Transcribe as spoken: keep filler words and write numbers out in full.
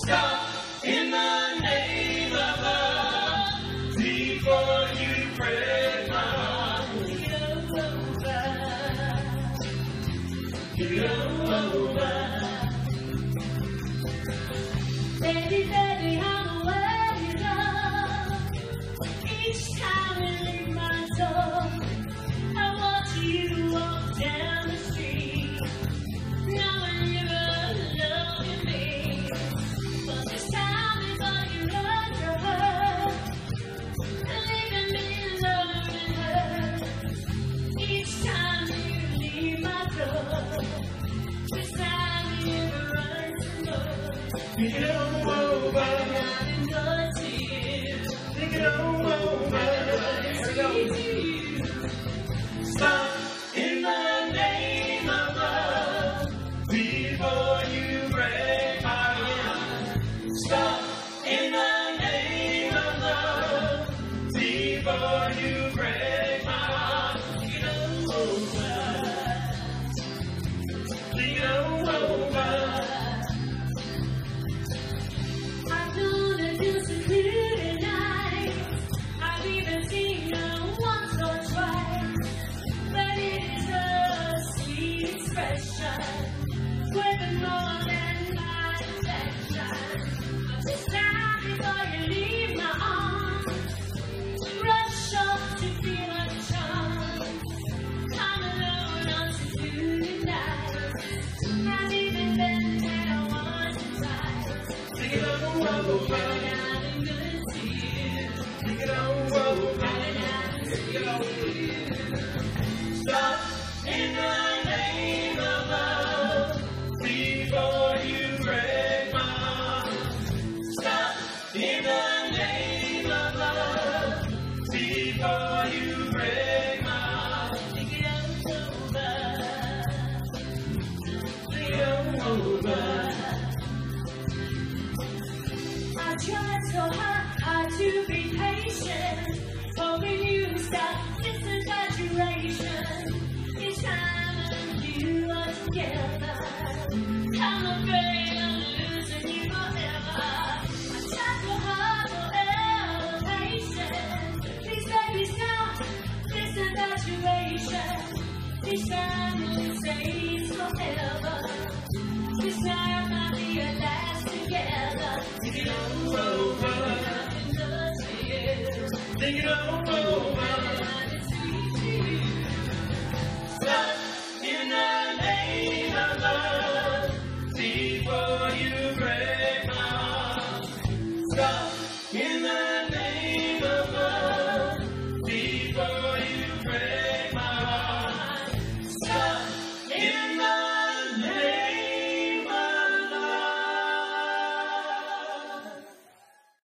Stop in the name of love before you break my heart. Get over. Baby, baby, I'm away love. Each time you leave my door, I watch you walk down the street, knowing you're loving me. But this time it's all you run for her, leaving me alone in her. Each time you leave my door, this time you run some more. Think it over. I'm good to you. Think it over. Stop in the name of love before you break my heart. Stop in the name of love before you break my heart. Think it over. Think it over. I'm gonna do some clear tonight. I've even seen her once or twice, but it is her sweet expression, worth more than my affection. But this time before you leave my arms, rush off to feel a charm. I'm alone on to do tonight. I've even been there once or twice. Think it over. I've been good to you. Think it over. Think it over. Stop in the name of love before you break my heart. Stop in the name of love before you break my heart. Think it over. Think it over. I tried so hard, hard to be patient, hoping you stop this infatuation. Each time you are together, I'm afraid I'm losing you forever. I tried so hard for elevation. Please, baby, stop this infatuation. Each time you say it's forever. This time I'll be at last together. Think it over. Nothing does to you. Think it over.